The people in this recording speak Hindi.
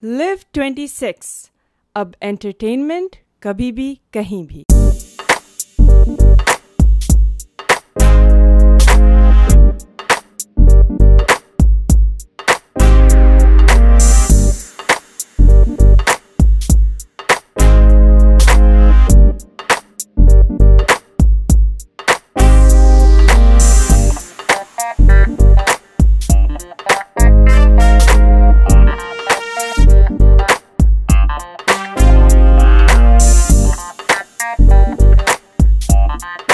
लिव 26। अब एंटरटेनमेंट कभी भी कहीं भी।